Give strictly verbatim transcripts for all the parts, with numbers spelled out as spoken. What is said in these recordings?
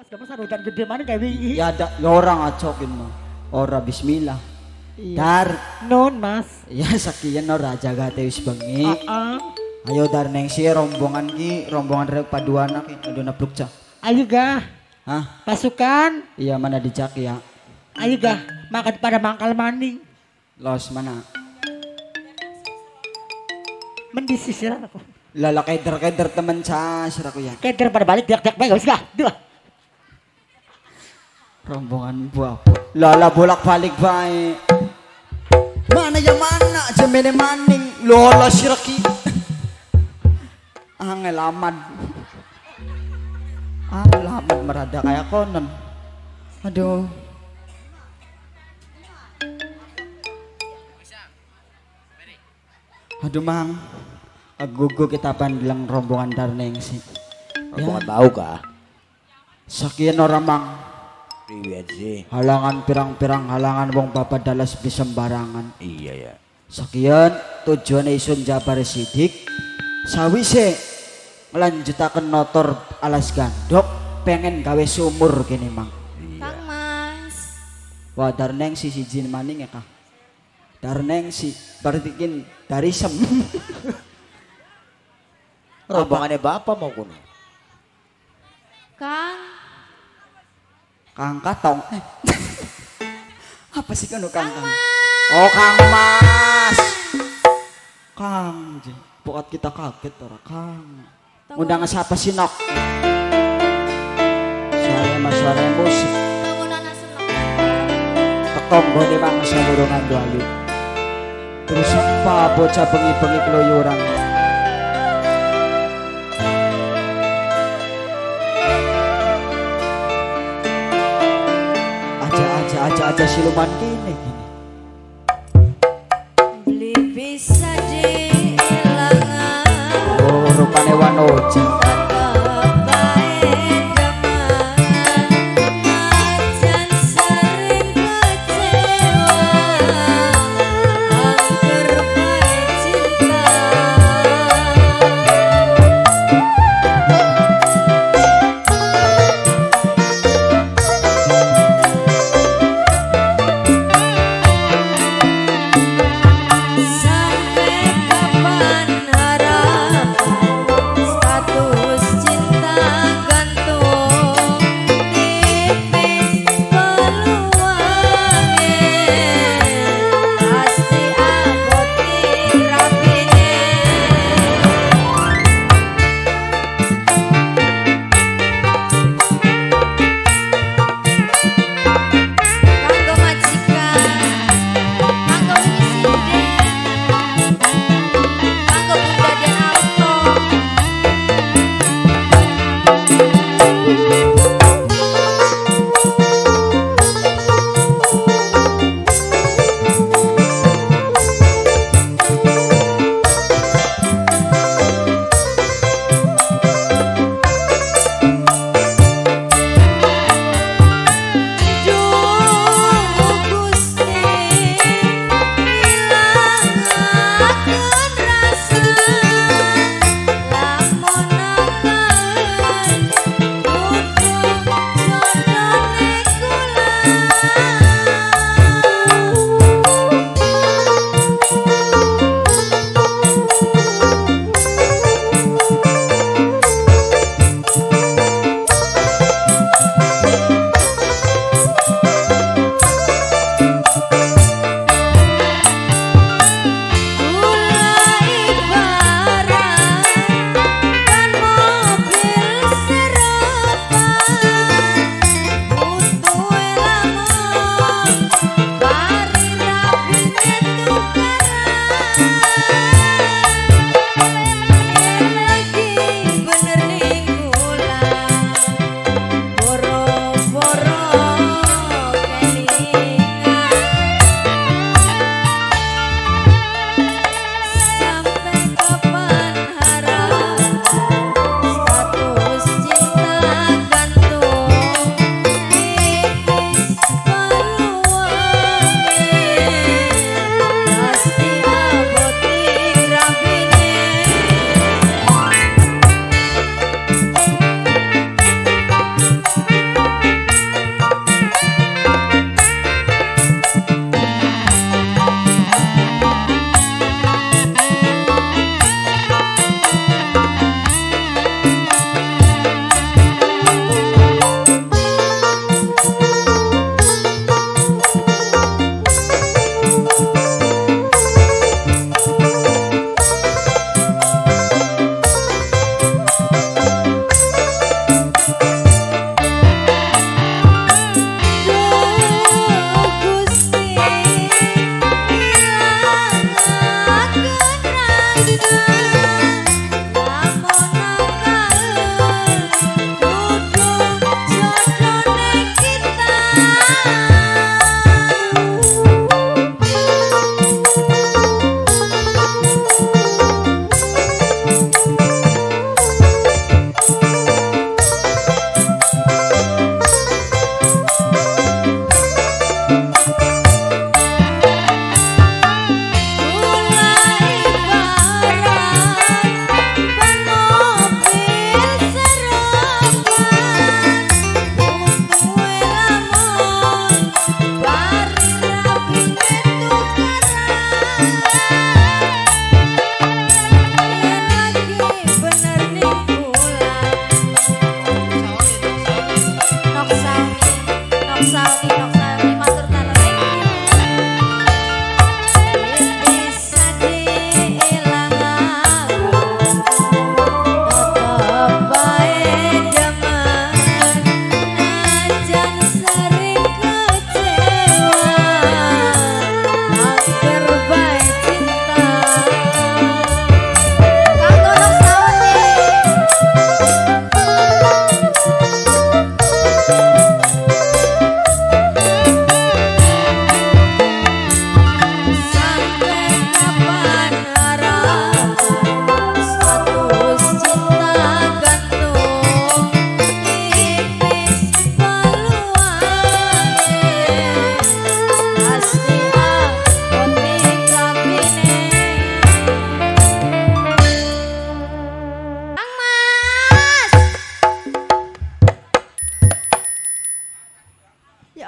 Mas udan gede mana kayak wingi. Ya ada ya orang acokin mah. Ora bismillah. Iya. Dar Non mas. ya sakian ora jaga teh wis bengi. Uh-uh. Ayo dar neng si rombongan ki rombongan rek paduana ki adu napluk cah. Ayo gah. Hah? Pasukan. Iya mana dicak ya. Ayo gah. Makan pada mangkal maning. Los mana? Mendisisir aku. Lala keder-keder temen cah siraku ya. Keder pada balik dak-dak bae wis gah. Dua. Rombongan buah. Lala bolak-balik bae. Mana yang mana jemene maning lola siraki. Angel aman. Angel aman merada kayak konon. Aduh. Aduh mang. Gugu kita pandilang rombongan darneng sih. Rombongan tahu kah? Sakian orang mang. Riwayat sih. Halangan pirang-pirang halangan wong bapak dalas bisembarangan. Iya ya. Sekian tujuan isun Jabar Sidik. Sawise melanjutakan notor alas gandok pengen gawe sumur gini mang. Iya. Kang Mas. Wah darneng si si jin maning ya kah? Darneng si berarti kin dari sem. Rombongannya bapak mau kuno. Kang. Kang Katong. Eh. Apa sih kan Kang Kang? Oh Kang Mas. Kang, pokok kita kaget ora Kang. Undang siapa sih nok? Suara mas suara musik. Tunggu nana seneng. Tekom gone mang saburungan doayu. Terus apa bocah bengi-bengi keluyuran. Aja aja aja siluman gini gini. Beli bisa diilangan. Oh rupane wanoja. Sampai kapan harap status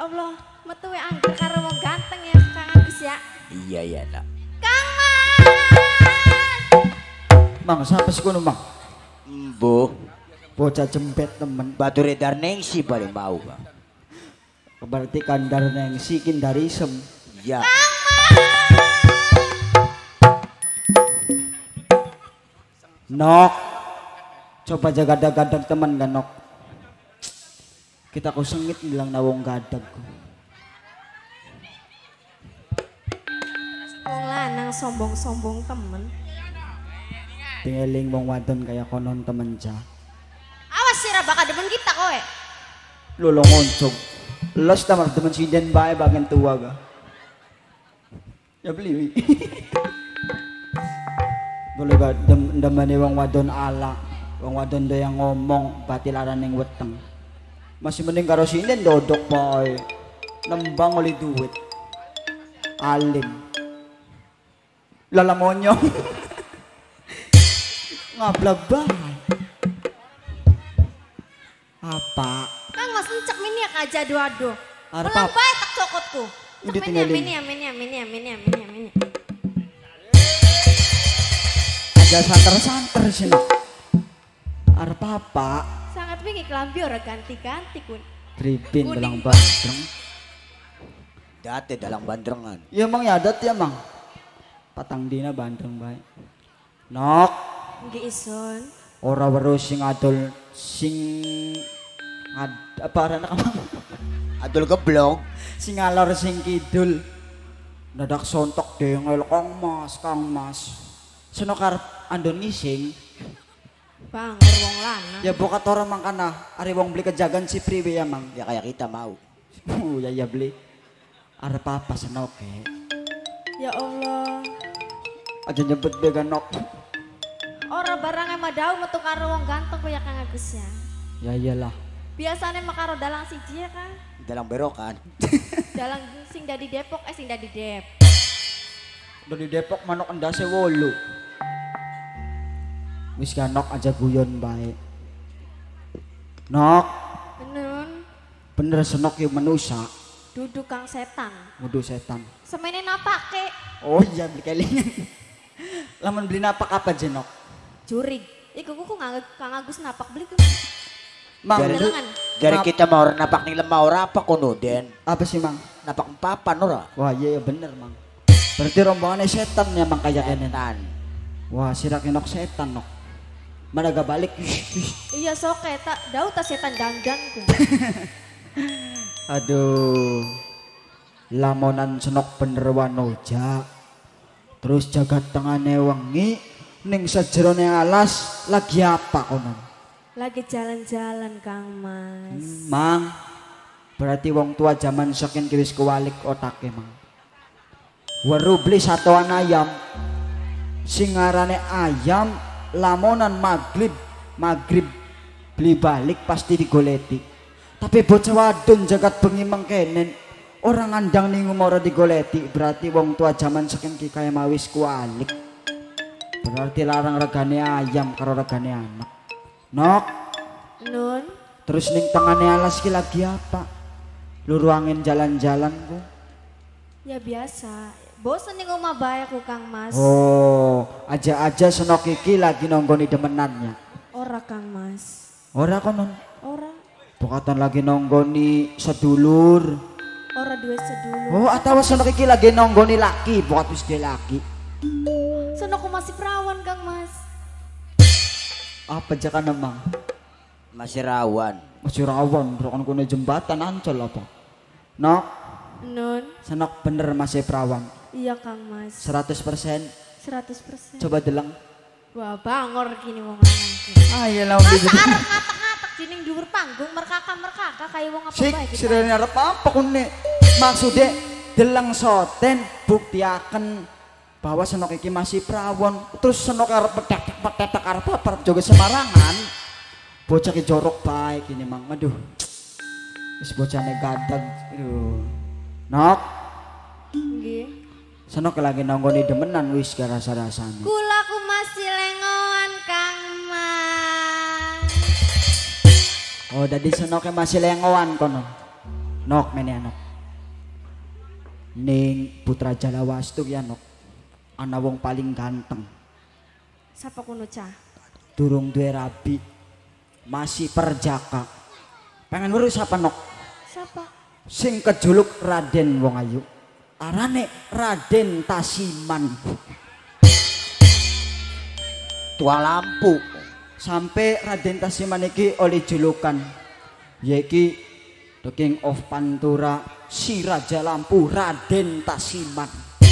Ya Allah, metu we angger karo wong ganteng ya Kang Agus ya. Iya iya nak. Kang Mas. Mang, siapa sih kono, Mang? Embo. Bocah jempet temen. Batu redar nengsi paling mau Kang. Berarti kandar neng sikin dari sem. Ya. Nok. Coba jaga gadang teman kan Nok. Kita ku sengit bilang nawong gadagku. Wong lanang sombong-sombong temen. Tingeling wong wadon kaya konon temen ja. Awas sih ra bakal demen kita kowe. Lulong oncog. Los tamar temen sinden bae bagian tua ga. Ya beli. Boleh ga dem demane wong wadon ala. Wong wadon do yang ngomong batilaran ning weteng. Masih mending karo sinden dodok bae. Nembang oli duit. Alim. Lala monyong. Ngablag bae. Apa? Kang Mas encek mini ya aja ado-ado. Arep Ulang apa? bae tak cokotku. Udah Cek mini ya tinggalin. mini ya mini ya mini ya mini ya mini ya mini. Aja santer-santer sih Nok. Arep apa? Sangat wingi kelambi ora ganti-ganti kun. Tripin Kuning. belang bandreng. Date dalam bandrengan. Ya emang ya adat ya mang. Patang dina bandreng bae. Nok, Nggih ison. ora weruh sing adol sing ad, apa arana kamang? Adul geblong. Sing alor sing kidul. Dadak sontok dengel Kang Mas, Kang Mas. Senok arep andon ngising. Bang, wong lanang. Ya bokat orang mangkana, ari wong beli kejagan si priwe ya mang. Ya kayak kita mau. Oh ya ya beli. Arep apa senok e? Ya Allah. Aja nyebut bega Nok. Ora barang emang dau metu karo wong ganteng kaya Kang Agus ya. Ya iyalah. Biasanya mah karo dalang siji ya Kang. Dalam berokan. Dalang sing dari Depok eh sing dari Dep. Udah di Depok manok endase wolu. Wis kan Nok aja guyon bae. Nok, Nun, bener senok yuk manusia. duduk Kang setan. Wudu setan. Semene napake Oh iya beli kelingan. Lamun beli napak apa jenok? jurig. Iku kuku nganggep Kang Agus napak beli ku. Mang, Dari, itu- Dalangan. dari Nap- kita mau orang napak nih lemah ora apa kono Den. apa sih mang? Napak empapan ora. Wah iya, iya bener mang. Berarti rombongannya setan ya mang kayak enen. Setan. Wah sirak Nok setan Nok. Mana gak balik? Iya sok tak dau ta setan dandan ku. Aduh, lamonan senok bener wanoja. Terus jagat tengane wengi, ning sajerone alas lagi apa konon? Lagi jalan-jalan Kang Mas. Mang, berarti wong tua zaman saking kiwis kewalik otake mang. Weru beli satuan ayam, singarane ayam, lamonan maghrib, maghrib beli balik pasti digoleti. Tapi bocah wadon jagat bengi mengkenen orang ngandang ning umur digoleti berarti wong tua zaman saking ki kaya mawis kualik. Berarti larang regane ayam karo regane anak. Nok, Nun, terus ning tengane alas ki lagi apa? Luru angin jalan-jalan ku. ya biasa. Bosen ning omah bae aku Kang Mas. Oh, aja-aja senok iki lagi nonggoni demenannya. Ora Kang Mas. Ora konon. Ora, Bukatan lagi nonggoni sedulur. ora duwe sedulur. Oh, atau senok iki lagi nonggoni laki, bukat wis dia laki. Sono aku masih perawan Kang Mas. Apa jakan emang? Masih rawan. Masih rawan, rokan kuno jembatan ancol apa? Nok, Nun, senok bener masih perawan. iya Kang Mas. seratus persen. seratus persen. Coba deleng. Wah, bangor kini wong lanang ki. Ah, iya lah. Masa arep ngatak-ngatak jining dhuwur panggung merkaka-merkaka kaya wong apa Sik, bae kita. sirene arep apa kune? Maksude deleng soten buktiaken bahwa senok iki masih perawan. Terus senok arep petek-petek arep apa arep joget Semarangan. Bocah ki jorok bae kini mang. Aduh. Wis bocahne gadag. Aduh. Nok, Nggih. senok lagi nonggoni demenan wis ke rasa-rasane. Kula ku masih lengoan Kang Mas. Oh, dadi senoknya masih lengoan kono. Nok mene anok. Ning putra Jalawastu ya nok. Ana wong paling ganteng. Sapa kuno cah? Durung duwe rabi. Masih perjaka. Pengen weruh sapa nok? Sapa? Sing kejuluk Raden Wong Ayu. Arane Raden Tasiman. Tua lampu. Sampai Raden Tasiman iki oleh julukan yaitu The King of Pantura, si Raja Lampu Raden Tasiman.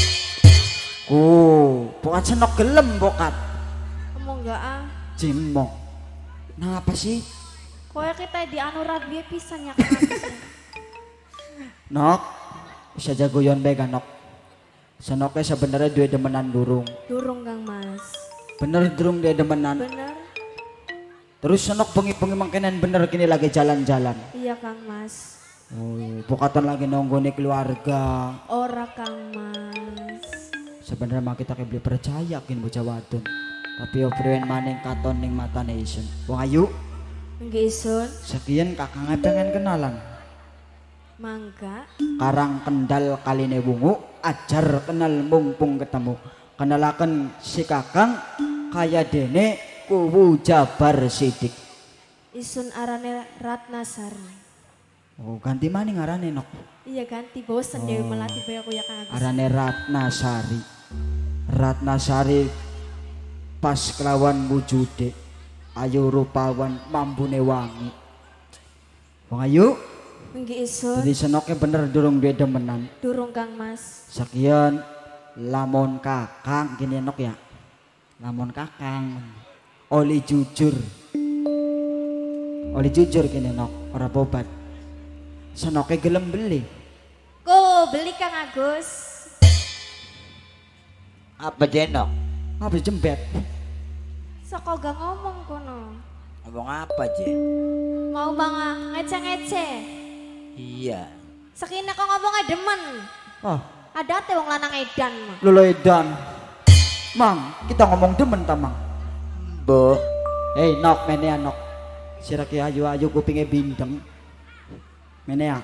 Oh, pokat senok gelem pokat. Ngomong enggak ah. Cimong. Nah apa sih? Kowe kita di anu rabi pisan ya Kang Agus. Nok, bisa jagoyon bega nok. Senoknya sebenarnya dua demenan durung. Durung Kang Mas. Bener durung dia demenan. Bener. Terus senok pengi-pengi mangkenan bener kini lagi jalan-jalan. Iya Kang Mas. Oh, pokatan lagi nonggone keluarga. Ora Kang Mas. Sebenarnya mah kita beli percaya kin bocah wadon. Tapi yo priwen maning katon ning matane isun. Wong ayu. Nggih Sun. Sekian kakangnya pengen kenalan. Mangga. Karang Kendal kaline wungu, ajar kenal mumpung ketemu. Kenalaken si kakang kaya dene kuwu Jabar Sidik. Isun arane Ratnasari. Oh, ganti maning arane nok. Iya ganti bosen Dewi Melati bae aku ya Kang Agus. Arane Ratnasari. Ratnasari pas kelawan wujude ayu rupawan mambune wangi. Wong ayu. Nggih Isun. Jadi senoknya bener durung duwe demenan. Durung Kang Mas. Sekian lamun kakang gini nok ya. Lamun kakang oli jujur. Oli jujur gini nok ora bobat. Senoknya gelem beli. Ko beli Kang Agus. Apa jenok? Habis jembet. Soko gak ngomong kono. Ngomong apa je? Mau bang ngece-ngece. Iya. Sekina kok ngomongnya demen. Oh, Ada teh wong lanang edan mah. lolo edan. Mang, kita ngomong demen ta mang. Bo. Hei nok menea nok. Siraki ayu-ayu kupinge bindeng. Menea.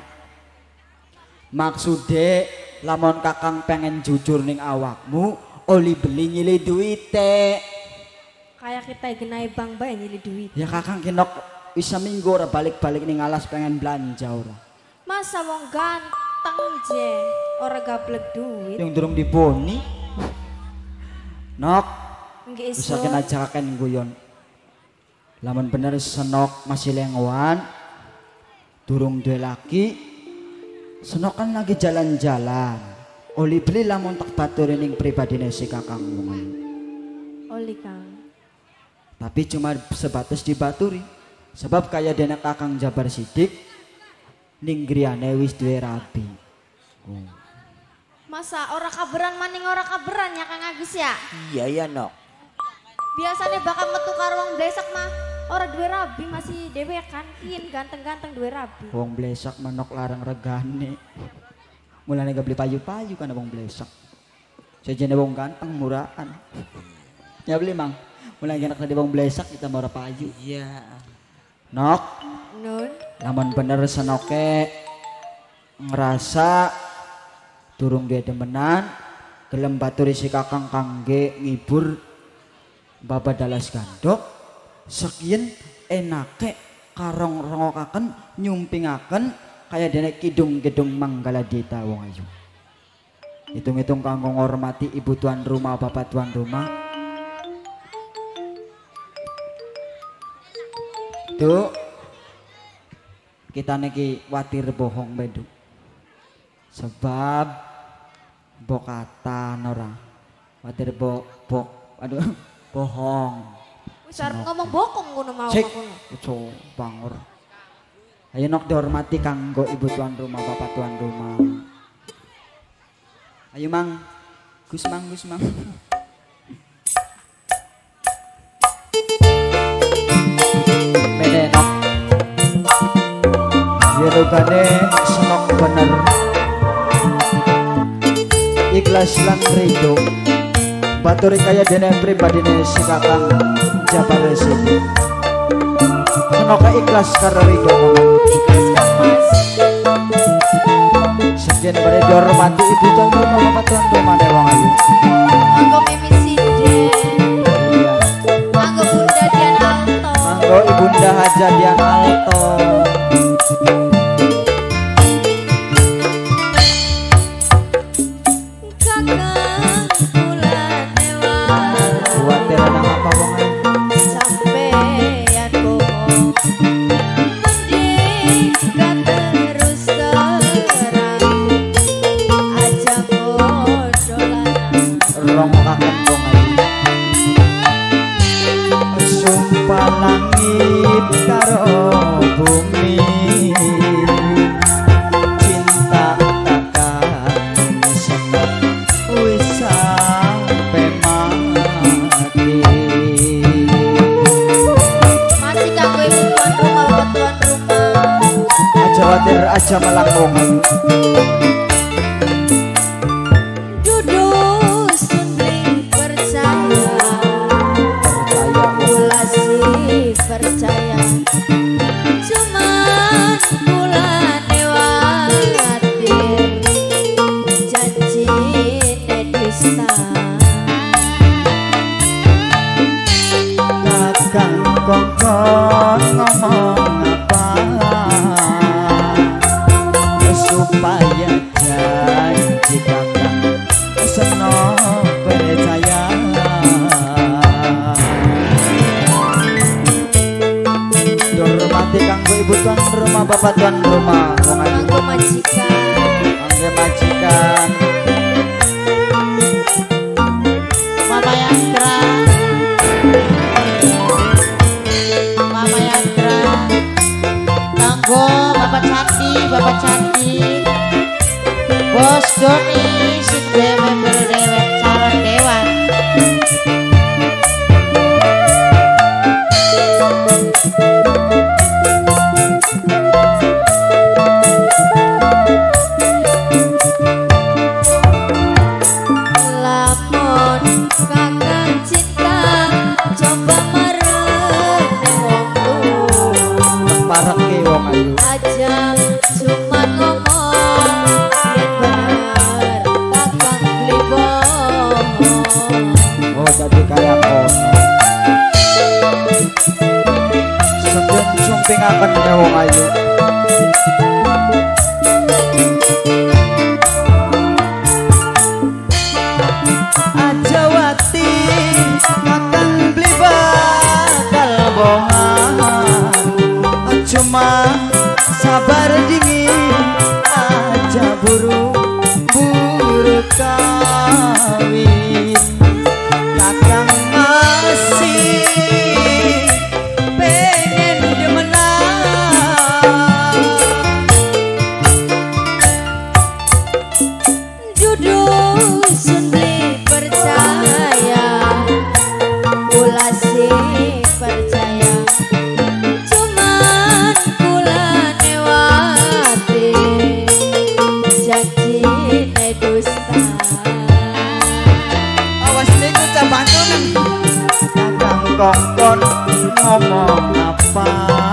Maksude lamun kakang pengen jujur ning awakmu, oli beli nyili duite. Kayak kita genai bang bae nyili duit. Ya kakang kinok bisa minggu ora balik-balik ning alas pengen belanja ora. Masa wong ganteng je, ora gablek duit. Yang durung diboni. Nok, Nggih bisa Isun. kena jakaken guyon. Lamun bener senok masih lengoan, durung duwe laki. Senok kan lagi jalan-jalan. Oli beli lamun tak baturi ning pribadine si kakang wong ayu. Oli Kang. Tapi cuma sebatas dibaturi. Sebab kaya dene kakang Jabar Sidik ning griyane wis duwe rabi. Oh. Masa ora kaberan maning ora kaberan ya Kang Agus ya? Iya ya nok. Biasanya bakal metu karo wong blesak mah ora duwe rabi masih dhewe kan kin ganteng-ganteng duwe rabi. Wong blesak menok larang regane. Mulane gak beli payu-payu kan wong blesak. Sejene wong ganteng murahan. Ya beli mang. Mulai enak tadi wong blesak kita mau payu. Iya. Nok, Nun. lamun bener senoke ngerasa durung dia demenan, gelem baturi si kakang kangge ngibur baba dalas gandok, sekian enake karong rongokaken nyumpingaken kaya dene kidung gedung Manggaladita wong ayu. Hitung-hitung kanggo ngormati ibu tuan rumah bapak tuan rumah. Duk, kita niki watir bohong bedu. Sebab bokatan ora. Watir bo bo aduh bohong. Wis arep ngomong bokong ngono mau Cek, ngono. uco bangor. Ayo nok dihormati kanggo ibu tuan rumah, bapak tuan rumah. Ayo mang, Gus mang, Gus mang. Mene nok. Yerogane senok bener. Ikhlas lan ridho. Baturi kaya dene pribadine si kakang Jabar Sidik. Senoka ikhlas karo ridho. Ikhlas Kang Mas. Jen beri dihormati ibu tuan rumah bapak tuan rumah deh wong ayu. Manggo Mimi Sinden. Iya. Manggo Bunda Dian Alto. Manggo ibunda Haja Dian Alto. Kakang bulan dewa. Buat teranang apa wong ayu? Sampeyan bohong. Mending gak terus terang. Aja kodolanan. Rong kangen wong ayu. Sumpah langit karo bumi, cinta takkan sempat wis sampe mati. Masih kanggo ibu tuan rumah, bapak tuan rumah. Aja watir aja malang wong ayu. Duduk sundling percaya. Percaya wong Kula sih percaya. Cuman kula newatir janji dusta. kakang kongkon ngomong apa supaya janji kakang seno percaya. Dihormati kanggo ibu tuan rumah bapak tuan rumah wong ayu. Manggo majikan. Mangga majikan. Mama Yandra, Mama Yandra, kanggo Bapak Cati, Bapak Cati, Bos Doni, sing dewe berdewe calon dewa. Lamun kakang cinta coba marene wong tuwa. Pareke wong ayu. Aja cuma ngomong yen bener kakang beli bohong. Oh jadi kaya kono. Sampeyan sumpingaken ya wong ayu. Aja wati makan beli bakal bohongan. Cuma sabar dingin aja buru buru kawin. Kakang masih pengen demenan. Duduk sundling percaya. Kula sih percaya. Cuman kula newatir janji dusta. Awas niku cabantunan. Kakang kongkon ngomong apa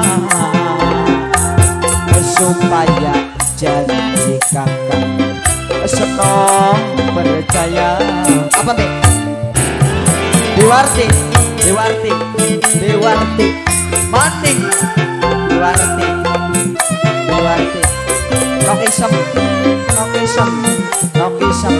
supaya janji kakang seneng percaya. Apa nih? Dewarti, Dewarti, Dewarti, Maning, Dewarti, Dewarti. Nokisem, nokisem, nokisem.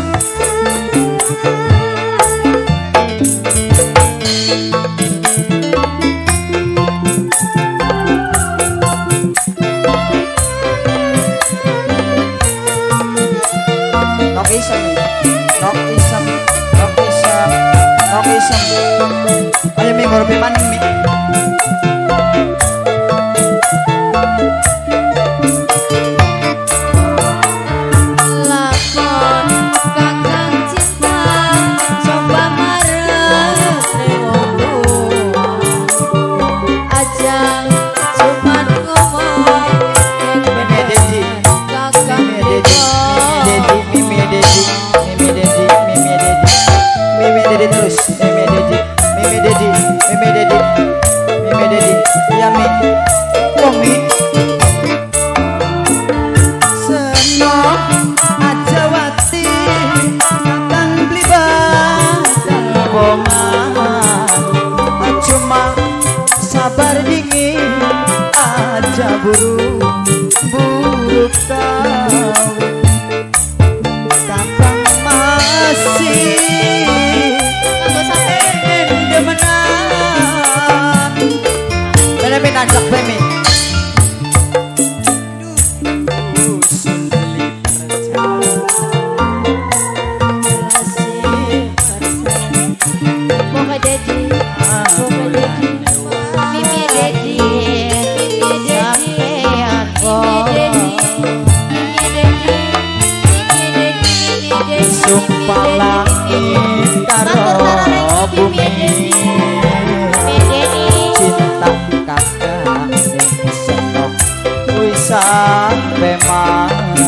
Nokisem, nokisem, nokisem, nokisem. Ayo mi ngoropi maning mi. Lakon kakang cinta coba marene wong tuwa. Aja cuman ngomong yen Mimi Dedi, bener kakang Mimi Dedi, Mimi Dedi, Mimi Dedi, Mimi Dedi, Mimi Dedi terus, Mimi Dedi, Mimi Dedi, Mimi Dedi, Mimi Dedi. buruk kawin kakang masih Kanggo sampean. demenan Bebe nanjak bebe Boga Dedi, Boga Dedi, Mimi Dedi, Mimi Dedi, Sampean Mimi Dedi, Mimi Dedi, Mimi Dedi, sumpah langit karo bumi cinta kakak ning senok wis sampe mati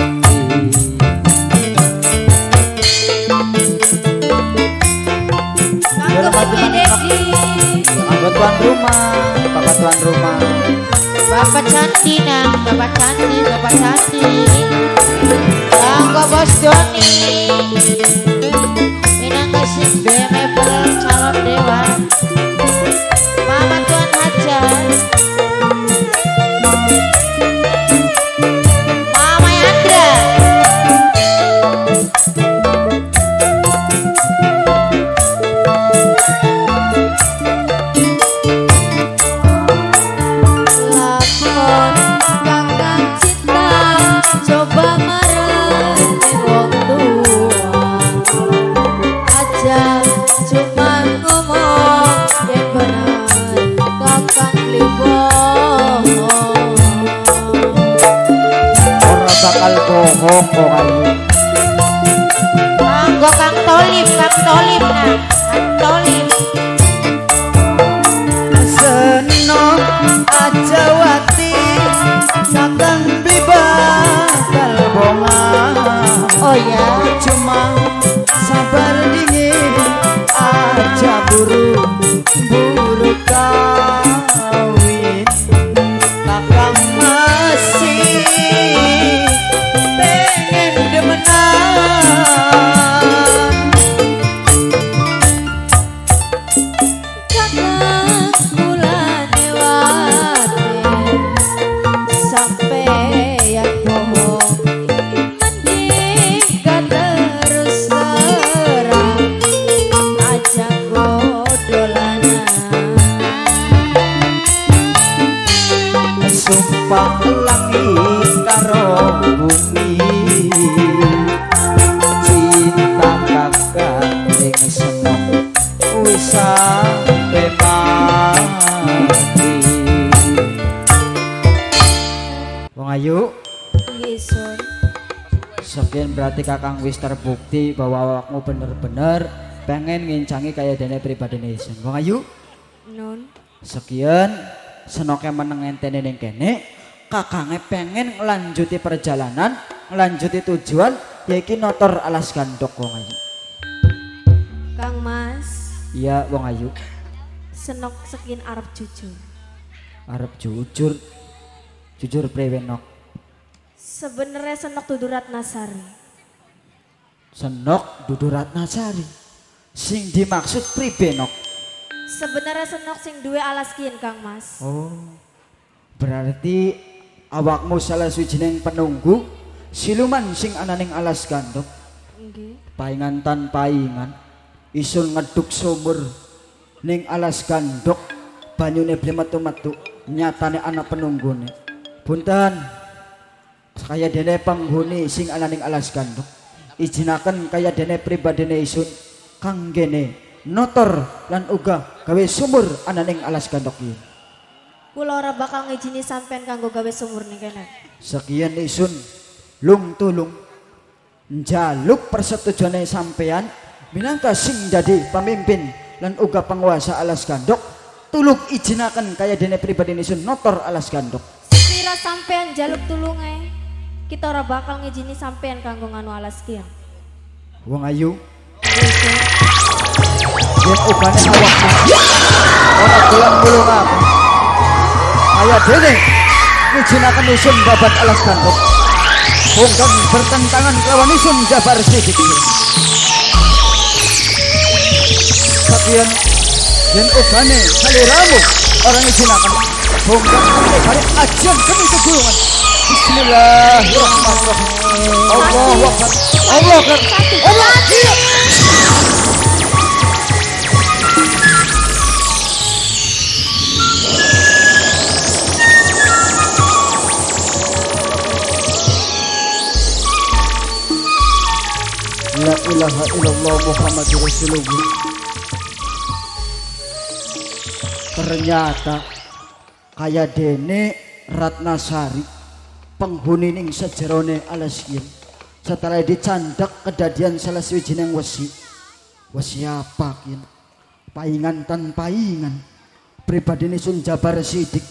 Kanggo Mimi Dedi. Anggo tuan rumah bapak tuan rumah Bapak Candi nang, Bapak Candi, Bapak Candi. Kanggo Bos Doni. Minangka sing mebel calon dewan. Mama Tuan Hajar. Mama Yandra. Lakon kakang cinta coba marah wong tua aja cuma ngomong yang benar kakang libong ora bakal bohong kok ayu Kanggo Kang Tolip, Kang Tolip nah. Kang Tolip. senok aja wati kakang bakal bonga Oh ya. cuma sabar dingin aja buru buru kawin kakang masih pengen demenan kakang bulan lewati sampeyan bohong mending gak terus terang aja godolanan sumpah langit karo bumi cinta kakak ning senok wis sampe mati wong ayu ngisun sekian berarti kakang wis terbukti bahwa awakmu bener-bener pengen ngincangi kayak dene pribadi nation wong ayu nun sekian senoke meneng entene ning kene kakange pengen ngelanjuti perjalanan ngelanjuti tujuan yaitu notor alas gandok wong ayu Kang Mas iya wong ayu senok sekin arep jujur arep jujur jujur prewenok sebenarnya senok dudu Ratnasari senok dudu Ratnasari sing dimaksud pribenok sebenarnya senok sing duwe alas kian Kang Mas oh berarti awakmu salah sujining penunggu siluman sing ananing alas gandok nggih paingan tan paingan isun ngeduk sumur ning alas gandok banyune blemetu-metu nyatane anak penunggune punten kaya dene penghuni sing ananing alas gandok izinaken kaya dene pribadine isun kanggene notor lan uga gawe sumur ananing alas gandok iki kula ora bakal ngijini sampean kanggo gawe sumur ning kene sekian isun lung tulung njaluk persetujuane sampean minangka sing dadi pemimpin lan uga penguasa alas gandok tulung izinaken kaya dene pribadi isun notor alas gandok sekira sampean jaluk tulunge kita ora bakal ngijini sampean kanggo nganu alas kian wong ayu yen ugane awakmu ora gelem-gelem apa kaya dene ngizinaken isun babat alas gandok bukan bertentangan kelawan isun jabar sidik sekian yen ugane saliramu orang izinaken bukan balik ajian demi kegulungan Bismillahirrahmanirrahim. Allahu Akbar. Allahu Akbar. Allah Akbar. La ilaha illallah Muhammadur Rasulullah. Ternyata kaya dene Ratnasari penghuni ning sejerone Alaskin setelah dicandak kedadian salah siwijining wesi. Wesi apa kin? Paingan tan paingan pribadine Sun Jabar Sidik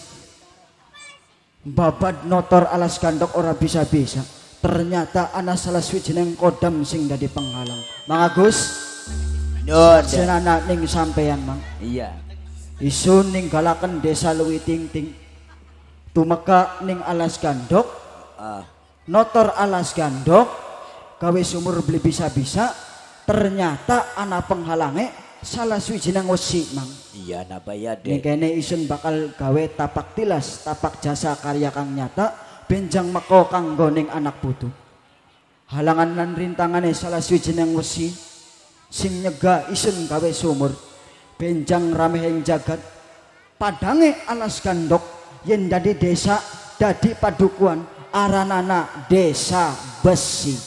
babad notor alas gandok ora bisa-bisa. Ternyata ana salah siwijining kodam sing dadi penghalang. Mang Agus, Nun. senana ning sampeyan Mang. Iya. Isun ninggalaken desa Luwi Tingting. Tumeka ning alas gandok, Ah. notor alas gandok, gawe sumur beli bisa-bisa. Ternyata ana penghalange salah siwijining wesi Mang. Iya napa ya Ning dek. kene isun bakal gawe tapak tilas, tapak jasa karya kang nyata. Benjang meko kanggo ning anak putu. Halangan lan rintangane salah siwijining wesi sing nyegah isun gawe sumur. Benjang ramehing jagat padange alas gandok yen dadi desa dadi padukuan aranana Desa Besi.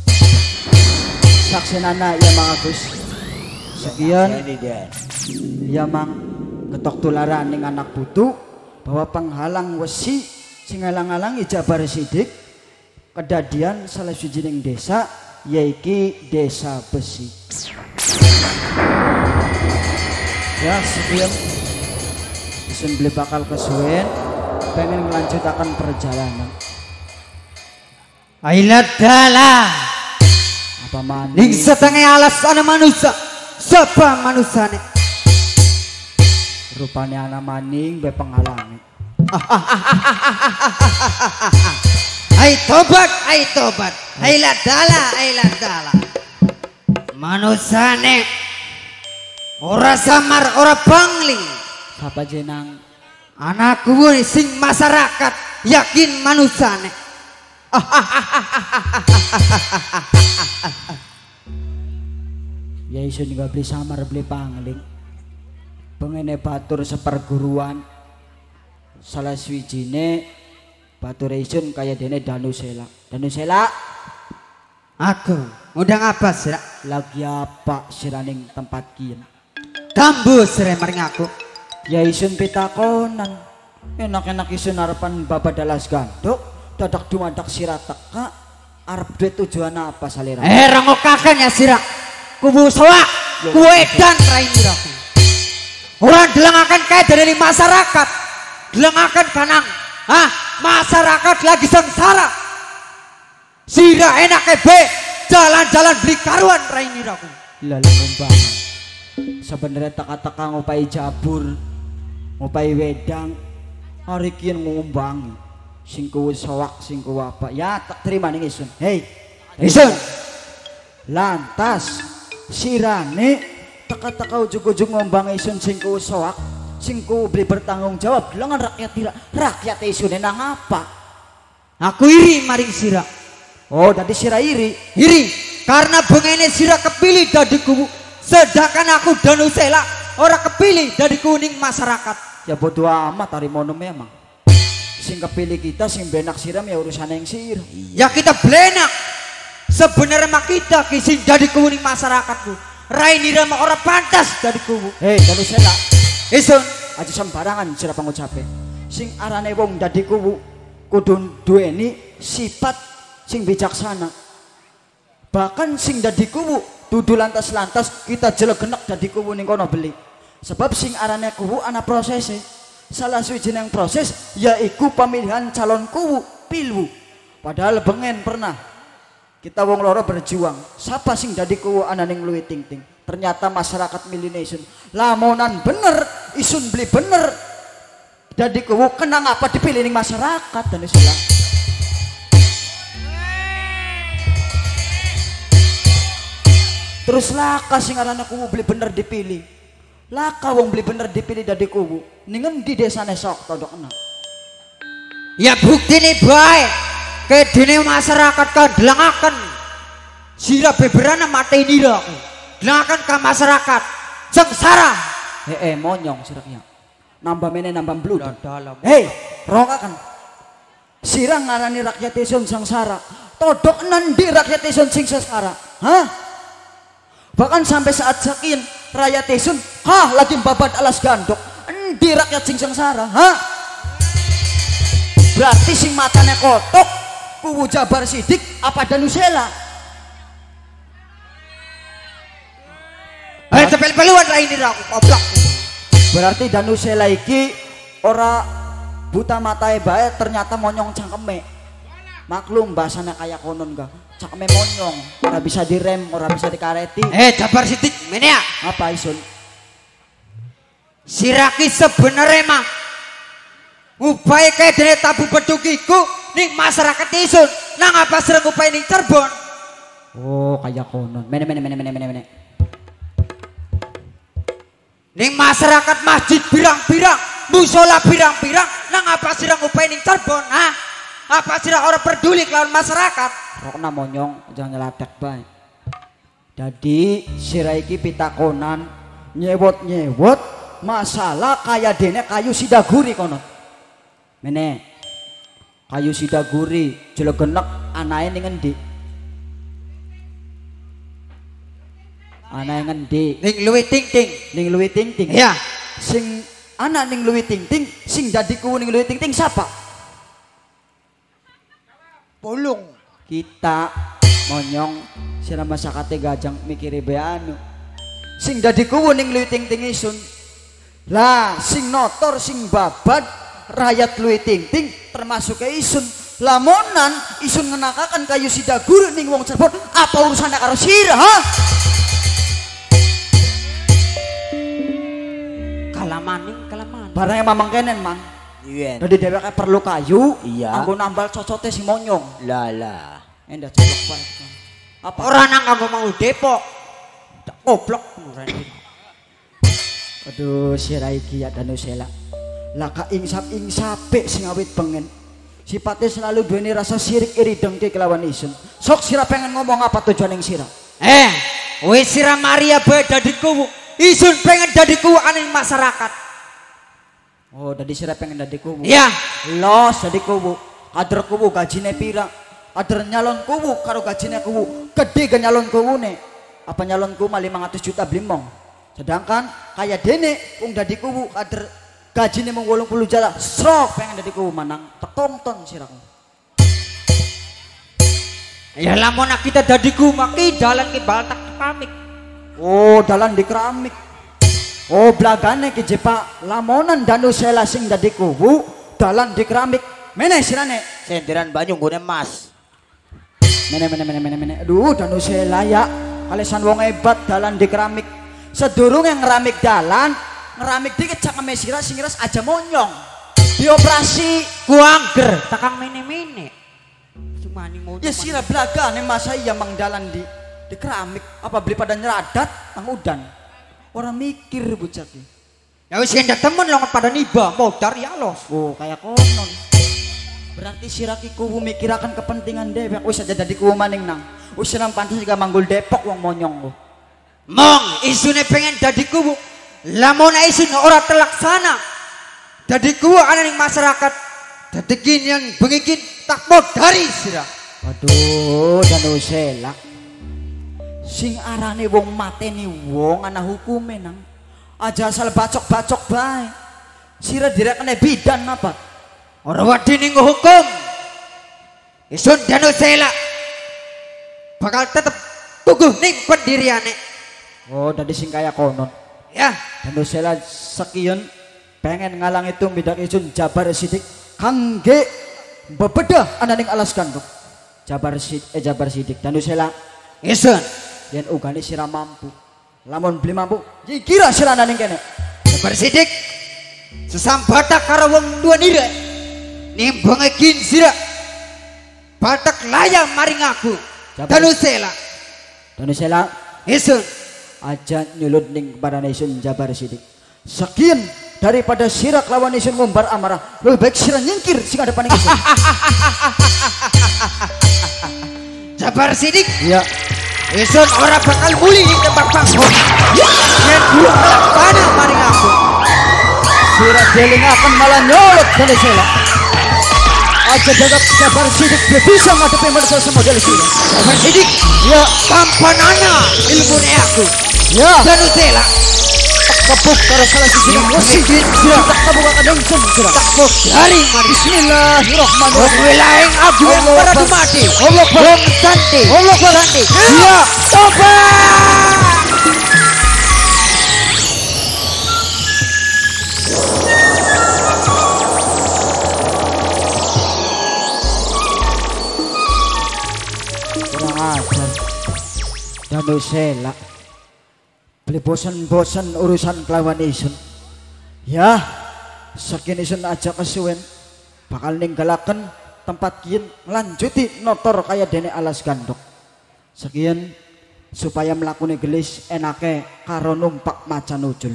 Saksenana ya Mang Agus. Sekian Ini dek. ya Mang ketok tularan ning anak putu bahwa penghalang wesi sing ngalang-alangi Jabar Sidik kedadian salah sijining desa yaiki Desa Besi. Ya sekian isun beli bakal kesuwen pengen melanjutkan perjalanan. Aila dalah Apa maning ning setengah alas ana manusia. Sapa manusane? rupane ana maning be penghalangi. Ai tobat, ai tobat. Aila dalah, aila dalah. Manusane ora samar, ora bangling. Sapa jenang Anakku sing masyarakat yakin manusane. ya isun juga beli samar beli pangling. Pengene batur seperguruan salah swijine batur isun kaya dene Danusela. Danusela Aku undang apa sih? lagi apa siraning tempat kian? Tambus maring aku. Ya isun pitakonan. Enak-enak isun harapan bapak dalas gandok dadak dumadak sira teka arep duwe tujuan apa salira? Eh rangokakan ya sira. Kubu soak, kubu edan rainira. Orang delangakan kaya dari masyarakat. Delangakan kanang. Hah? Masyarakat lagi sengsara. Sira enak ebe jalan-jalan beli karuan rainiraku. Lalu ngumbang. Sebenarnya teka-teka ngupai jabur, ngupai wedang, hari kian ngumbangi. Singku sowak, singku apa? Ya tak terima nih isun. Hei, Isun. lantas sirane teka-teka ujug-ujug ngumbang isun singku sowak, singku beli bertanggung jawab. Dengan rakyat tidak, rakyat isun nang apa? Aku iri maring sira. Oh, tadi sira iri. Iri karena bengene sira kepilih dari kubu. Sedangkan aku Danusela orang kepilih dari kuning masyarakat. Ya bodo amat hari mono memang. Sing kepilih kita sing benak siram ya urusan yang sir. Ya kita belenak. Sebenarnya mah kita kisih jadi kuning masyarakatku. Raini Rama orang pantas dari kubu. Hei, kalau saya Isun. aja sembarangan sira pangucape. Sing arane wong dadi kuwu kudu duweni sifat sing bijaksana. Bahkan sing dadi kuwu dudu lantas-lantas kita jelegenek dadi kuwu ning kono beli. Sebab sing arane kuwu ana prosese. Salah suwijining proses yaiku pemilihan calon kuwu pilwu. Padahal bengen pernah kita wong loro berjuang. Siapa sing dadi kuwu ana ning Luwi Tingting? Ternyata masyarakat milih isun. Lamonan bener, isun beli bener. Dadi kuwu kena ngapa dipilih ning masyarakat dan istilah. Terus laka sing arane kuwu beli bener dipilih. Laka wong beli bener dipilih dadi kuwu. Ningen di desane sok todok enak. Ya bukti nih baik. kedene masyarakat kadelangaken sira beberana mati nira delangaken ka masyarakat sengsara eh eh monyong siraknya nambah mene nambah blut dalam hei rokakan sirang ngarani rakyat isun sengsara todok nendi rakyat isun sing sengsara hah bahkan sampai saat sakin rakyat isun hah lagi babat alas gandok endi rakyat sing sengsara hah berarti sing matanya kotok kubu Jabar Sidik apa Danusela eh tepel-peluan ra ini ra goblok berarti Danusela iki ora buta matae bae ternyata monyong cangkeme maklum bahasanya kayak konon ga cangkeme monyong ora bisa direm ora bisa dikareti eh Jabar Sidik mene ya apa isun siraki sebenarnya mah upaya kayak dene tabu bedukiku ning masyarakat isun nang apa serang upaya ning Cirebon oh kayak konon mene mene mene mene mene mene ning masyarakat masjid birang-birang musola birang-birang nang apa sirang upaya ning Cirebon ha apa sirang orang peduli kelawan masyarakat rokna monyong jangan nyeladak bae jadi siraiki pitakonan nyewot-nyewot masalah kayak dene kayu sidaguri konon mene kayu sidaguri jelegenek anae ning endi anae ngendi ning luwih ting-ting ning luwih ting-ting iya sing anak ning luwih ting-ting sing dadi kuwu ning luwih ting-ting siapa polong kita monyong sira masakate gajang mikire be anu sing dadi kuwu ning luwih ting-ting isun lah sing notor sing babat rakyat luwih ting-ting termasuk ke isun lamonan isun ngenakakan kayu sidagur ning wong Cirebon apa urusannya karo sira ha kalamaning kalamaning barangnya mamang kenen mang Iya. jadi dheweke perlu kayu Iya. anggo nambal cocote si monyong Lala. endah coplok bae apa ora nang kanggo mau Depok goblok aduh sira iki ya Danusela laka ingsap-ingsape sing awit pengen sifatnya selalu duweni rasa sirik iri dengki kelawan isun sok sira pengen ngomong apa tujuan yang sira eh wis sira Maria bae dadi kuwu isun pengen dadi kuwu aning masyarakat oh dadi sira pengen dadi kuwu iya los dadi kuwu kader kuwu gajine pira kader nyalon kuwu karo gajine kuwu gede ge nyalon kuwune apa nyalon kuwu mah lima ratus juta blimong sedangkan kayak dene wong dadi kuwu kader gajine mung wolung puluh juta sok pengen dadi kuwu manang tekongton sira ya lamun kita dadi kuwu maki dalan ki baltak pamik oh dalan di keramik oh blagane ki jepa lamonan Danusela sing dadi kuwu dalan di keramik mene sirane Senderan banyu nggone emas. mene mene mene mene mene aduh Danusela ya kalesan wong hebat dalan di keramik sedurunge ngeramik dalan ngeramik dikit cakeme sira sing ngiras aja monyong dioperasi kuangger takang mene-mene cuma ning mau ya sira blagane masa iya mang dalan di di keramik apa beli pada nyeradat nang udan orang mikir bocah ki ya wis kendak temen longot pada niba modar ya los oh kayak konon berarti siraki kuwu mikirakan kepentingan dewek wis aja dadi kuwu maning nang wis nang pantes juga manggul Depok wong monyong ku mong isune pengen dadi kuwu lamun isun ora terlaksana dadi kuwu ana ning masyarakat dadi kin yang bengikin tak modari sira aduh Danusela sing arane wong mateni wong ana hukume nang aja asal bacok-bacok bae sira direkne bidan apa ora wadi ning hukum isun Danusela bakal tetep tuguh ning pendiriane oh dadi sing kaya konon ya Danusela sekian pengen ngalang itu bidak isun Jabar Sidik kangge bebedah ana ning alas ganduk Jabar Sidik eh Jabar Sidik Danusela isun yen ugane sira mampu lamun beli mampu kira sira ana ning kene Jabar Sidik sesambata karo wong tua nira nimbangekin sira batak layang maring aku Danusela Danusela isun aja nyulut ning kepada isun Jabar Sidik sekian daripada sira lawan isun ngumbar amarah lebih baik sira nyingkir sing ada paning isun Sabar sidik. Iya. Ison ora bakal muli di tempat pangkon. Yen dulu tanah maring aku. Sira deling akan malah nyolot dari sela. Aja jaga sabar sidik dia bisa ngadepi mereka semua dari sini. Sabar sidik. Ya, Tampanana ilmu aku. ya. Dan utela. Kepuk karo salah siji musik. Sira tak kabuka kadang sen sira. Takut dari mari. Bismillahirrahmanirrahim. Wilayah abu yang Allah para Akbar. dumati. Allah Akbar. Bom santi. Allah Akbar. Santi. Ya. Tobat. Kurang ajar. Danu sela. Beli bosan-bosan urusan kelawan isun. Ya, saking isun aja kesuwen. Bakal ninggalaken tempat kian lanjuti notor kaya dene alas gandok. Sekian supaya melakuni gelis enake karo numpak macan ujul.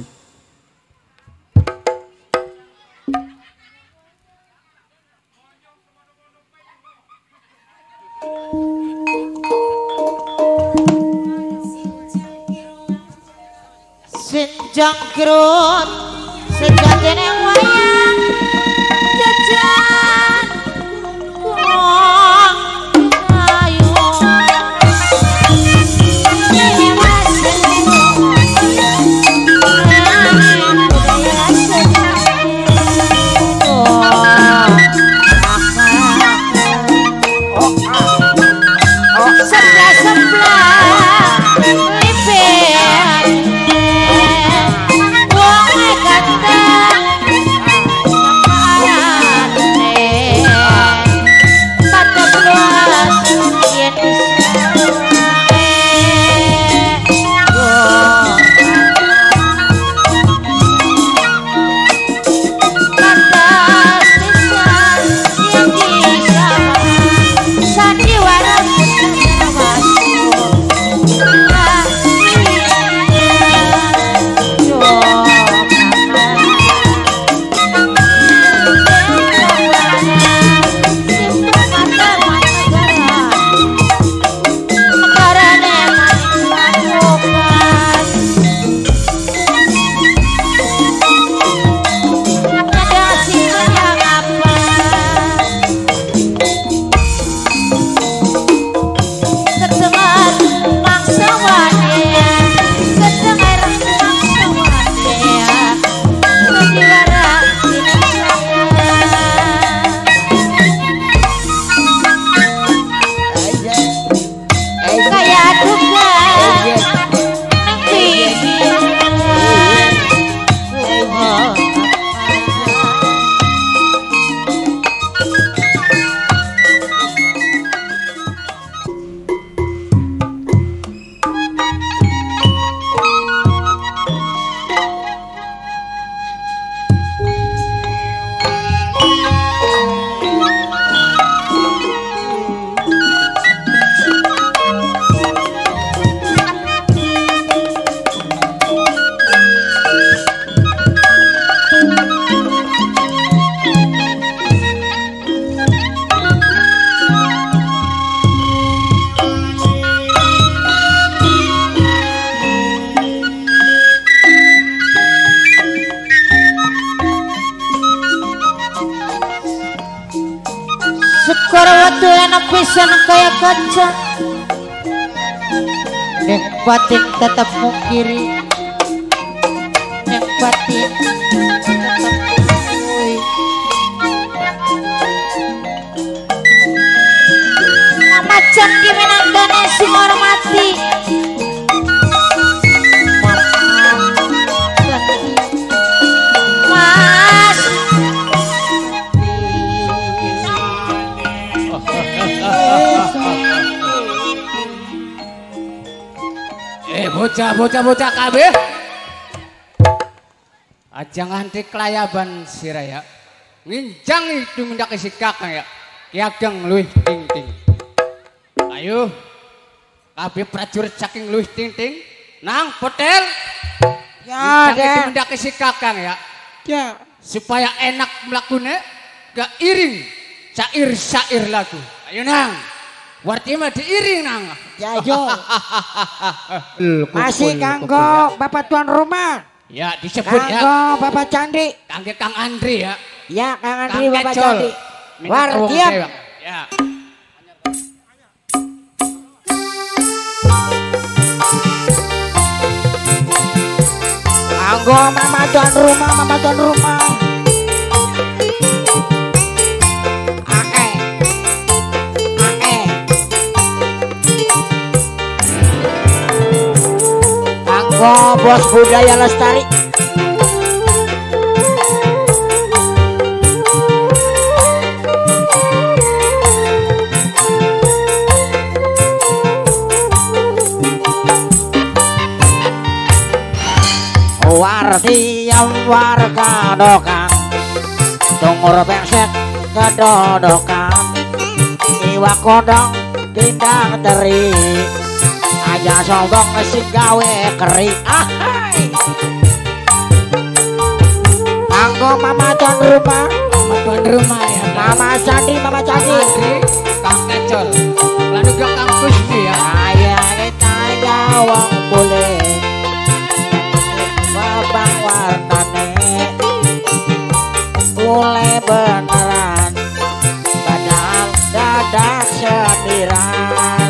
Senjang kerut sejatine wayang jajan kurang ayu ini masih budaya sejati oh sebelah sebelah lipet wong ganteng Sekor watu enak pisan kaya kaca nek batin tetap mungkiri nek batin tetap mungkiri macan dimenangkane sumur mati Mas Eh bocah bocah bocah kabeh aja nganti kelayaban siraya nginjang itu mendak isi kakang ya kiageng luih ting ting ayo kabeh prajurit saking luih ting ting nang hotel Ya, nginjang itu mendak isi kakang ya Ya. supaya enak melakukannya gak iring syair-syair lagu ayo nang Warti mah diiring nang. Ya yo. Masih kanggo Bapak tuan rumah. Ya disebut ya. Kanggo Bapak Candi. Kangge Kang Andri ya. Ya Kang Andri Kang Bapak Kecol. Candi. Minta Wartiam. tolong saya, Bang. Ya. Kanggo mama tuan rumah, mama tuan rumah. Ae. Ae. Kanggo bos budaya lestari. Wartiam warga dokang tungur bengsek kedodokan iwa kodong tindang teri aja sombong si gawe keri ahai kanggo mama tuan rumah Mama tuan rumah ya. mama candi mama candi Andri, Kang Kecol. Lalu juga Kang Kusni ya. saya kita jawang boleh babang warnane boleh beneran padahal dadak sediran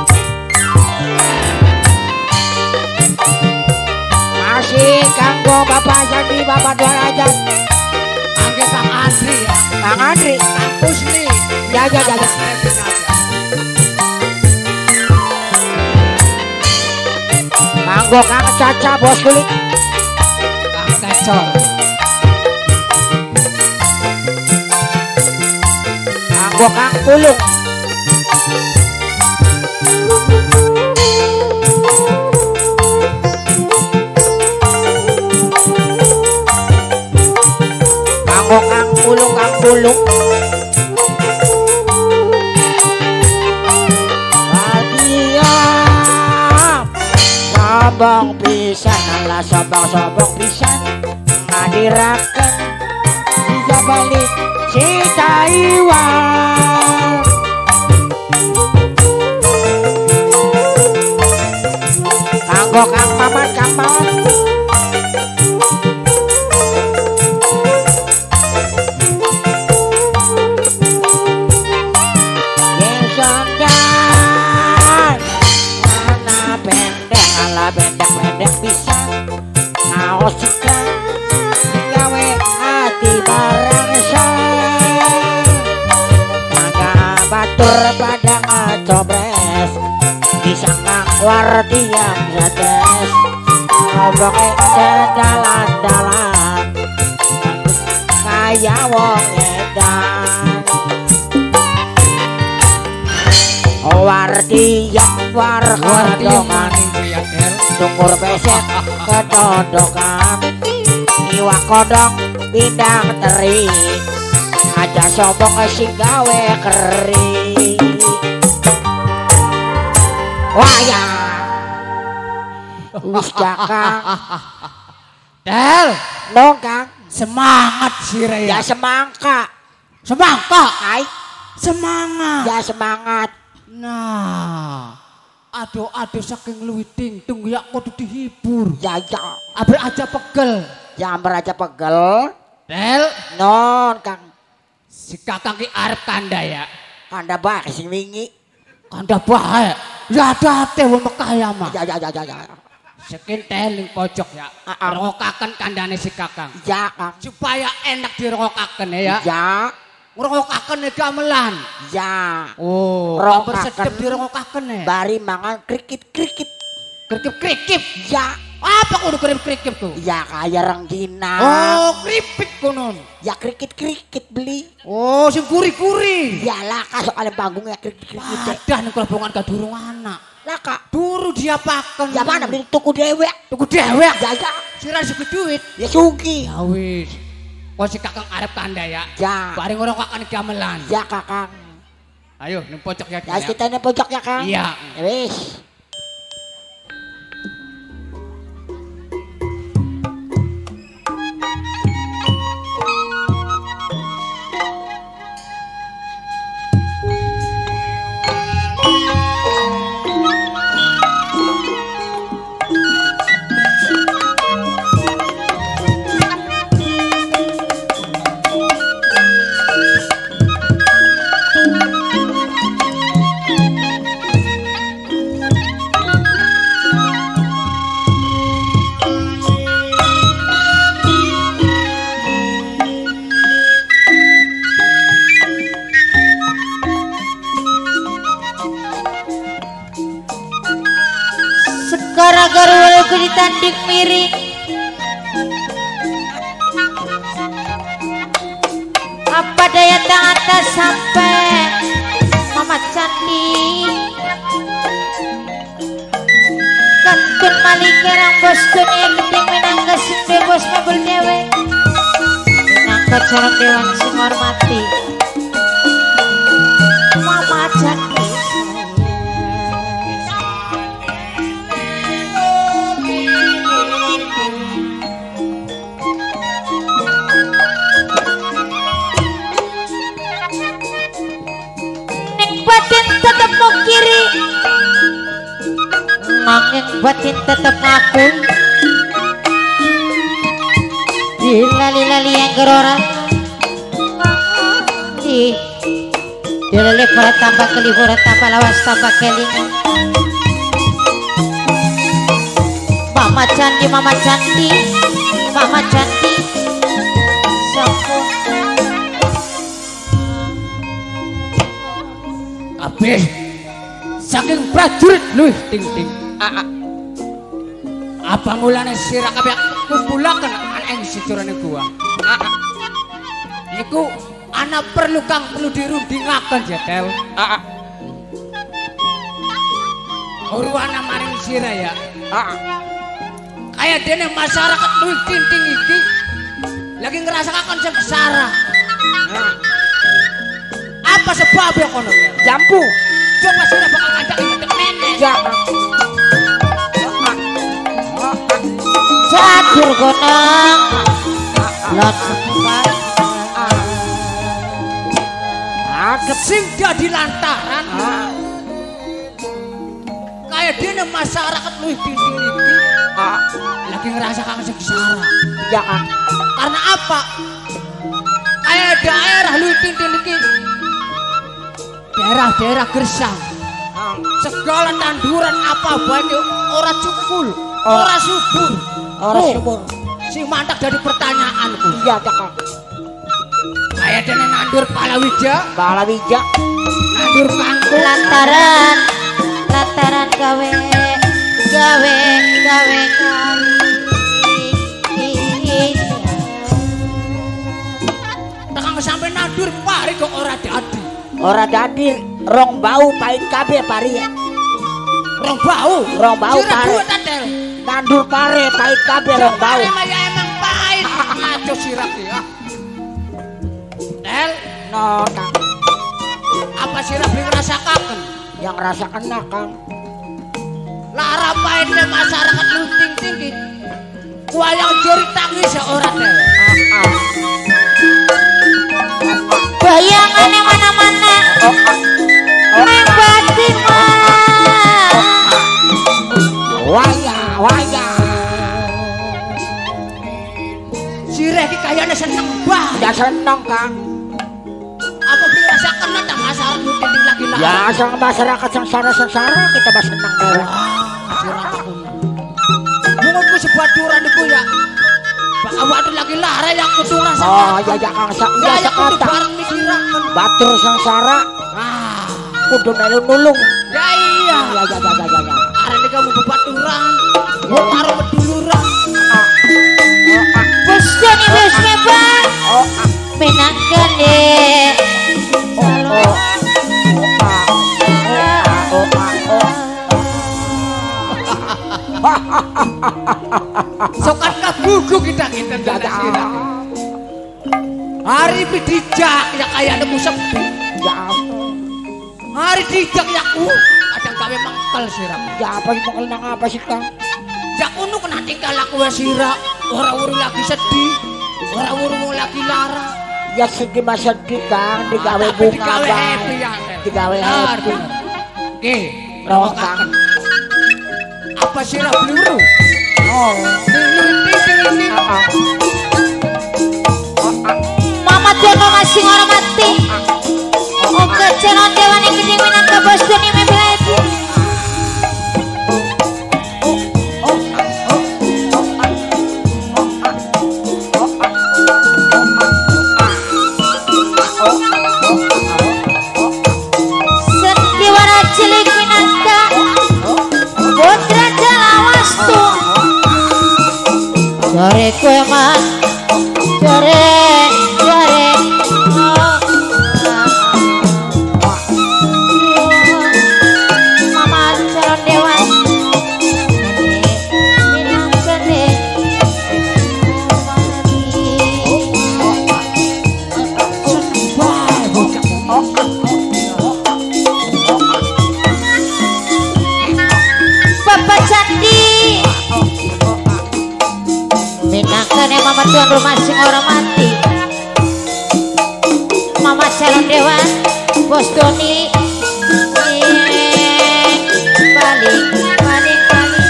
masih kanggo Bapak Candi Bapak Tuan aja Kangge Kang Andri ya. Kang Andri Kang Kusni. ya ya ya ya kanggo Kang Caca bos kulit Kang Kecol. kanggo Kang Pulung kanggo Kang Pulung Kang Pulung Wartiam sobong pisan ala sobong-sobong pisan ngadiraken bisa balik si Taiwan kanggo Kang Mamat Kang Mamat yang sondan mana pendek ala pendek-pendek bisa ngaos iklan gawe hati barang sang mangga batur pada ngacobres disangka Wartiam jades ngobrolnya sedalan-dalan kaya wong edan Wartiam warga Wartiam dongan maning ya, Ger. Tungur besek kedodokan iwa kodong pindang teri aja sombong si gawe keri wayang wis jakang Del, dong Kang semangat sih ya ya. semangka Semangka. ay Semangat. ya semangat Nah, aduh-aduh saking luwih tingtung ya kudu dihibur. ya ya Abe aja pegel. jamber aja pegel Del, non Kang si kakang ki arep kanda ya. kanda bae sing wingi Kanda bae. Ya date wong Mekah ya mah. ya ya ya ya ya Sekin teling pojok ya. Ah, ah. Rongokaken kandane si kakang. ya Kang Supaya enak dirongokaken ya. ya Ngerongokaken gamelan. ya Oh, Rongokaken. bersedep dirongokaken ya. bari mangan krikit-krikit Krikip-krikip. ya Apa kudu krikip-krikip tuh? ya kaya renggina Oh, kripik konon. ya krikit-krikit beli Oh, sing kuri-kuri. ya laka soalnya panggungnya krikit-krikit Wadah ning kelebongan kadurung anak. laka Duru diapaken. ya mana beli tuku dewek tuku dewek. ya ya Sira suku duit. ya sugi Ya wis. Kok si kakang arep kanda ya. ya Bareng orang kakan gamelan. ya Kakang Ayo ning pojok ya. ya kita ini pojok ya Kang Iya. ya wis aku ditandik miring. Apa daya tangan tak sampai Mama Candi. Kantun malikerang bos dunia gedeng minangka sinde bos mebel dewe. Minangka corong dewan sing hormati Mama Candi. Tetap mau kiri nanging batin tetap ngaku dilali-lali yang gerorang di dilali para tambah kelibura tambah lawas tambah kelingan. Mama Candi Mama Candi Mama Candi sambung kabeh saking prajurit luwih ting-ting. Ah, ah. Apa mulane sira kabeh kumpulaken ana ing sejroning gua. Ah, ah. Iku ana perlu kang perlu dirundingaken Jetel. Ah, ah. Urwana maring sira ya. Ah, ah. Kayak dene masyarakat luwih ting-ting iki lagi ngrasakaken sengsara. Ah. Apa sebabnya kono? Jambu. Coba sira bakal ngajak ngedek nenek. Ya. catur gonang lan seputar sing dadi lantaran Ah. kayak dene masyarakat luwih ting-ting iki Ah. lagi ngerasakan sengsara. Ya. Ah. Karena apa? Kayak daerah luwih ting-ting iki daerah-daerah gersang. Ah. Segala tanduran apa baik ora cukul, Oh. ora subur. Ora Oh, subur. Si mantak dari pertanyaanku. Iya, Cak. Kayak dene nandur palawija, Balawija. nandur kangkung, lantaran lantaran gawe gawe gawe kali tekang sampai nandur pari kok ora dadi. Ora dadi rong bau pahit kabeh pari. Rong bau, Rong bau Sira pare. duwe ta, Del? Nandur pare pahit kabeh rong bau. Pare mah ya emang pahit. Ngaco sirap ya. Del, No, Kang. apa sirap beli ngrasakaken? Yang rasa kena, Kang. Lara pahitnya masyarakat luting tinggi. Wayang jeritangi seorang Del. Ah, ah. bayangan yang mana-mana Oh, ah. neng batin mah Waya, waya. Sirah iki kayaknya seneng banget. Ya seneng, Kang. Apa beli rasakan ada masyarakat luting lagi lah. Ya, sang masyarakat sengsara-sengsara kita mah seneng deh. Menurutku sebaturan itu ya. Pak awak lagi lara yang kudu Oh, rasakan. ya ya Kang, sak Ya ya ya kudu sakata. bareng mikirakan. Batur sengsara Ah, kudu nulung-nulung. ya iya. Ya ya ya ya ya. ya. Arene kamu bebaturan. Gua karo meduluran. Ah. Oh, ah. bos doni bos mebang Oh, ah. menangkan deh Oh, oh. Oh, ah. Oh, ah. Oh, ah. Sokat kabugu kita kita Ya, tidak ya. sirah. Hari pidijak ya kayak ada sepi. Ya ampun. Hari dijak ya ku kadang gawe mangkel sirah. Ya apa sih mau nang apa sih, Kang? Jak unu kena tinggal aku wes sirah. Ora uru lagi sedih. Ora uru lagi lara. Ya sedih mas sedih, Kang, digawe Tapi bunga digawe Bang. happy ya. Del. Digawe Benar, happy. benar. Oke, Roh, Kang. apa sirah peluru? Oh. Ini ini Ah, ah. Mama Jono masih orang mati oke celon dewan yang gede minangka bos doni mebel itu sendiwara cilik minangka putra jalawastu Jare kowe mah jare jare Mama calon dewan minang kene Bapak Candi minangkane mama tuan rumah sing ora mati mama calon dewan bos Doni balik balik balik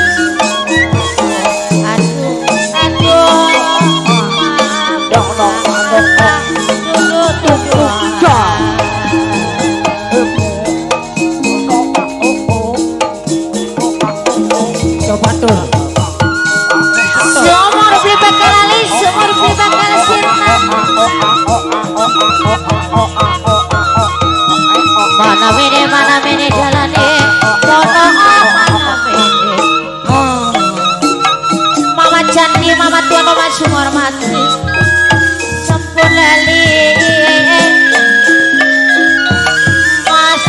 aduh aduh Dong dong dong dong. duduk duduk Coba tuh. seumur beli bakal ali seumur beli bakal sirna mana mene mana mene jalane mono mana mene mama Candi mama tuan mama sumur mati sampun lali mas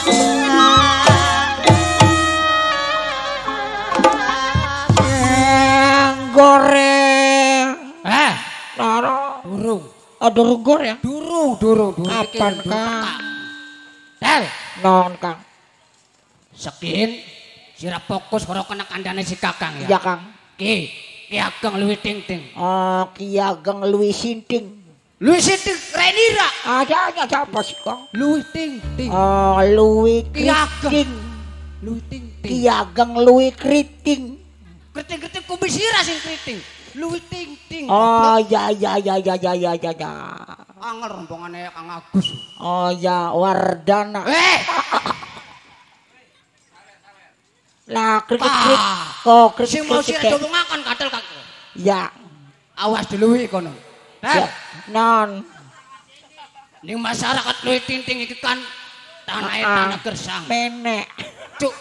Goreng. Eh, Loro. durung. Ada rugor ya? Durung, durung, durung. Kapan, Iki durung Kang? teka. Del, Non, Kang. sekin sira fokus karo kena kandhane si Kakang Iya, ya. Kang. Ki, Ki Ageng luwih ting-ting. Oh, Ki Ageng luwih sinting. Luwih ting Renira. Ada ada siapa sih, Kang? Luwih ting-ting. Oh, luwih Ki Ageng. kriting. Luwih ting-ting. Ki Ageng luwih kriting. Kriting-kriting kumis sira sing kriting. Luwih ting-ting. Oh, ya ya ya ya ya ya ya ya. Angel rombongane Kang Agus. Oh ya, Wardana. Eh, Lah, kritik krik. ah. Kok kritik Sing mau kritik. sira dolongaken katel Kang. Ya. Awas diluwi kono. Ya. Eh, Non. ning masyarakat luwih ting-ting iki kan tanahe Ah. tanah gersang. Menek. Cuk.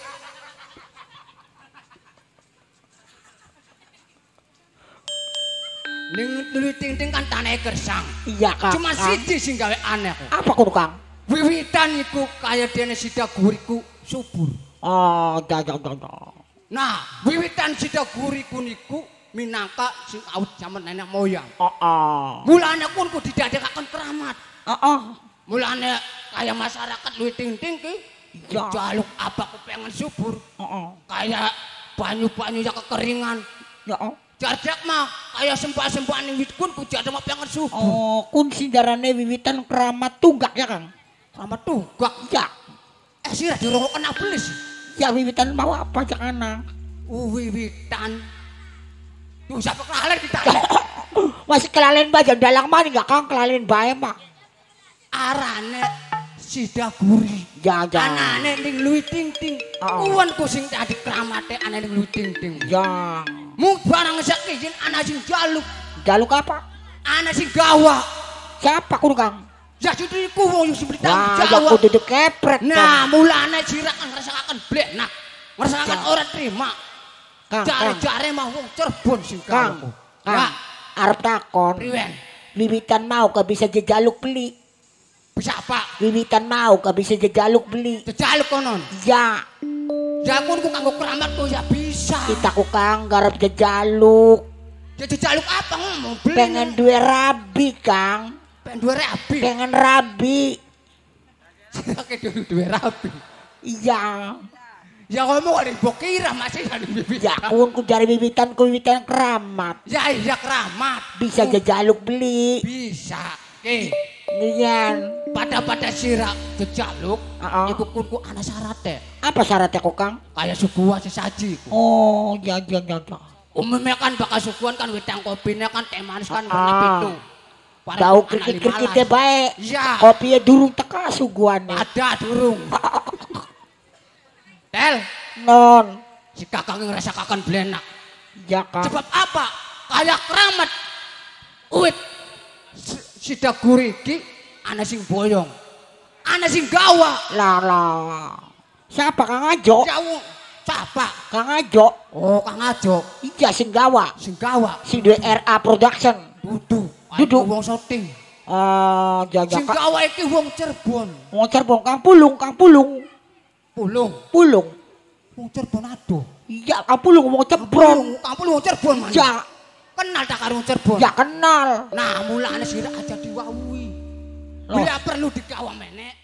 Ning luwih ting-ting kan tanahe gersang. Iya, Kang. Cuma Kang. siji sing gawe aneh kok. Apa kudu, Kang? Wiwitan iku kaya dene sida guriku subur. Oh, ya ya ya ya. Nah, wiwitan sida guriku niku minangka sing awit jaman nenek moyang. Oh, oh. Mulane pun kudu didadekaken keramat. Oh, oh. Mulane kaya masyarakat luwih ting-ting ki Ya. jaluk apa kepengen subur. Oh, oh. Kayak banyu-banyu yang kekeringan. Ya, oh. Jajak mah kayak sembah-sembah ning wit kun kudu ada mah pengen subur. Oh, kun sindarane wiwitan keramat tunggak ya, Kang? Sama tunggak. Ya. Eh sira dirongok kena belis. Ya wiwitan mau apa jangan? Wiwitan. Tuh siapa kelalen kita. Masih kelalen baja dalang mana enggak, Kang? Kelalen bae mah. Arane sida guri. Ya, ya. Anane ning luwih ting-ting. Oh. Kuwen ku sing tadi kramate anane ning luwih ting-ting. Ya. Mu barang sak izin ana sing jaluk, Jaluk apa? ana sing gawa. Siapa kudu, Kang? Ya sudah iku wong sing bertanggung Wah, ya jawab. kudu dikepret. Nah, mulane sira kan ngrasakaken blenak. Ngrasakaken Ya. ora terima. Kang, Kang. Jare-jare mah wong Cirebon sing Kang. gawa. Kang. Ya, Arep takon. priwen. Wiwitan mau ke bisa jejaluk beli. Bisa apa? Wiwitan mau ke bisa jejaluk beli. Jejaluk konon. Ya, Ya kun ku kanggo keramat ku ya bisa. kita ku Kang garep jejaluk. Ya jejaluk apa ngomong beli. Pengen duwe rabi, Kang. pengen duwe rabi. Pengen rabi. Oke dulu duwe rabi. Iya. Ya ngomong ada bokira masih ada bibit. Ya kun ku dari wiwitan ku wiwitan keramat. Ya iya keramat. Bisa jejaluk beli. Bisa. Oke. Nian. Pada-pada sira jejaluk. Heeh. Iku kunku ana syaratnya. Apa syaratnya kok, Kang? Kayak suguhan sesaji. ku. Oh, ya ya ya. ya. Umumnya kan bakal suguhan kan wedang kopinya kan teh manis kan Ah. warna pitu. Paling Tahu anak krikit-krikitnya limalas. baik. Iya. Kopinya durung teka suguhannya. Ada durung. Tel, Non. si kakak ngerasa kakan blenak. Ya, Kang. Sebab apa? Kayak keramat. Uwit. Si daguri iki ana sing boyong. Ana sing gawa. Lah lah. Siapa Kang Ajo? Jauh. Capak. Kang Ajo. Oh, Kang Ajo. Iya sing gawa. Sing gawa. Si D R A Production. Dudu. Dudu. Wong syuting. Eh jaga Sing gawa iki wong Cirebon. Wong Cirebon Kang Pulung, Kang Pulung. Pulung. Pulung. Wong Cirebon aduh. Iya Kang Pulung wong Cirebon. Kang Pulung wong Cirebon man. Ya, Kenal tak karo wong Cirebon? ya kenal. Nah, mulane sira aja diwawi. Loh. Bila perlu digawa menek.